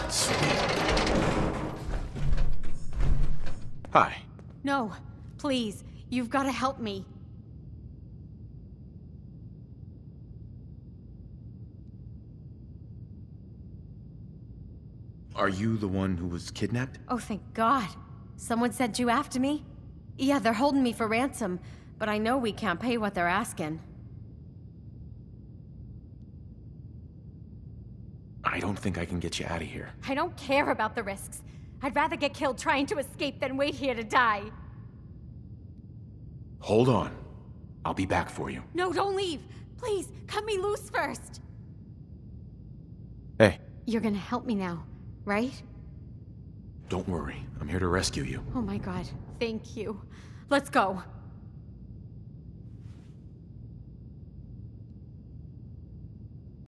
Sweet. Hi. No, please. You've got to help me. Are you the one who was kidnapped? Oh, thank God. Someone sent you after me? Yeah, they're holding me for ransom, but I know we can't pay what they're asking. I don't think I can get you out of here. I don't care about the risks. I'd rather get killed trying to escape than wait here to die. Hold on. I'll be back for you. No, don't leave. Please, cut me loose first. Hey. You're gonna help me now, right? Don't worry. I'm here to rescue you. Oh my God, thank you. Let's go.